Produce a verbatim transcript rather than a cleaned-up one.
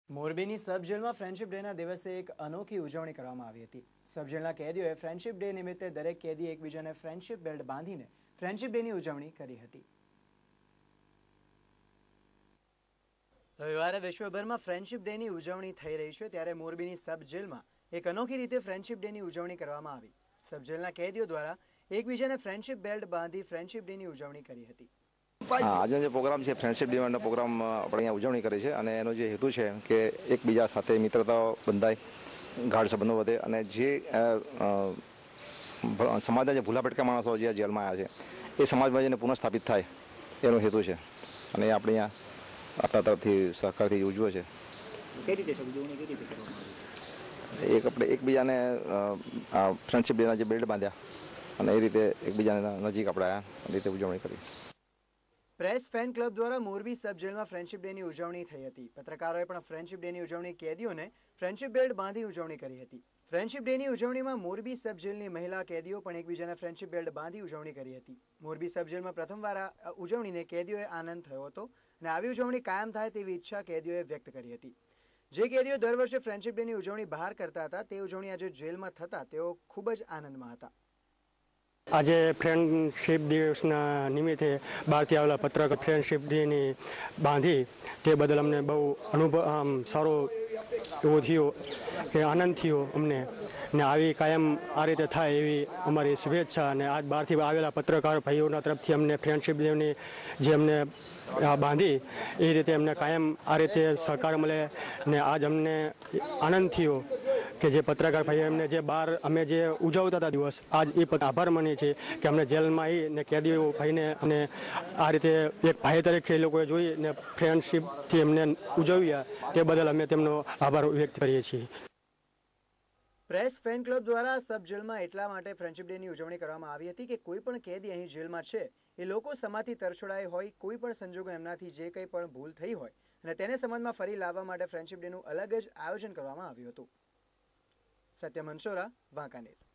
મોરબીની સબ જેલમાં ફ્રેન્ડશિપ ડેના દિવસે એક અનોખી ઉજવણી કરવામાં આવી હતી। સબ જેલના કેદીઓએ ફ્રેન્ડશિપ ડે નિમિત્તે દરેક કેદી એકબીજાને ફ્રેન્ડશિપ બેલ્ટ બાંધીને ફ્રેન્ડશિપ ડેની ઉજવણી કરી હતી। રવિવારે વિશ્વભરમાં ફ્રેન્ડશિપ ડેની ઉજવણી થઈ રહી છે, ત્યારે મોરબીની સબ જેલમાં એક અનોખી રીતે ફ્રેન્ડશિપ ડેની ઉજવણી કરવામાં આવી। સબ જેલના કેદીઓ દ્વારા એકબીજાને ફ્રેન્ડશિપ બેલ્ટ બાંધી ફ્રેન્ડશિપ ડેની ઉજવણી કરી હતી। हाँ, आज जो प्रोग्राम है फ्रेंडशिप डे नो प्रोग्राम अपने अँ उजवणी करी है और एनो जो हेतु है कि एकबीजा साथे मित्रता बंधाय, गाढ़ संबंधों वधे और जे समाज जो भूला भटका माणसों जे जेल में आया है ये समाज में पुनः स्थापित थाय एनो हेतु है और अपने अँ अपना तरफथी सहकारथी उजवे छे। एक अपने एकबीजा ने फ्रेंडशिप डे बेल्ट बांध्या और ए रीते एकबीजा नजीक अपने आया रीते उजवणी करी। प्रेस फैन क्लब द्वारा मोरबी सब जेल में फ्रेंडशिप डे की उजवणी थई हती। पत्रकारों पण फ्रेंडशिप डे की उजवणी कैदीओं ने फ्रेंडशिप बेल्ट बांधी उजवणी करी हती। फ्रेंडशिप डे की उजवणी में मोरबी सब जेल की महिला कैदीओ पण एकबीजाने फ्रेंडशिप बेल्ट बांधी उजवणी करी हती। मोरबी सब जेल में प्रथमवार आ उजवणी ने कैदीओए आनंद थयो हतो अने आवी उजवणी कायम थाय तेवी इच्छा कैदीओए व्यक्त करी हती। जे कैदीओ दर वर्षे फ्रेंडशिप डे की उजवणी बहार करता हता ते उजवणी आज जेल में थता तेओ खूब ज आनंद में हता। आज फ्रेंडशिप दिवस निमित्ते बहार आवेला पत्रकार फ्रेंडशिप डे बांधी ते बदल अमने बहु अनुभव आम सारो एवो थयो कि आनंद थयो अमने ने आवी कायम आ रीते थाय एवी अमारी शुभेच्छा। ने आज बहारथी आवेला पत्रकार भाईओना तरफथी अमने फ्रेंडशिप डे जे अमने बांधी ए रीते अमने कायम आ रीते सहकार मळे ने आज अमने आनंद थयो कि जे पत्रकार भाई अमने जे बार अमे जे उजवता था दिवस आज ए आभार मानीए छे कि अमने जेल में आई ने कैदीओ भाई ने अने आ रीते एक भाई तरीके ए लोकोए जोई ने फ्रेंडशिप थी अमने उजव्या ते बदल अमे तेमनो आभार व्यक्त करीए छीए। प्रेस फैन क्लब द्वारा सब जेल में एटला माटे फ्रेंडशिप डे की उजवणी करवामां आवी हती कि कोई पण कैदी अहीं जेल में छे ए लोको समाजथी तरछोडाय होय, कोई पण संजोगो एमनाथी जे कंई पण भूल थई होय अने तेने समाजमां फरी लाववा माटे फ्रेंडशिप डेनुं अलग ज आयोजन करवामां आव्युं हतुं। सत्य मनसोरा, वांकानेर।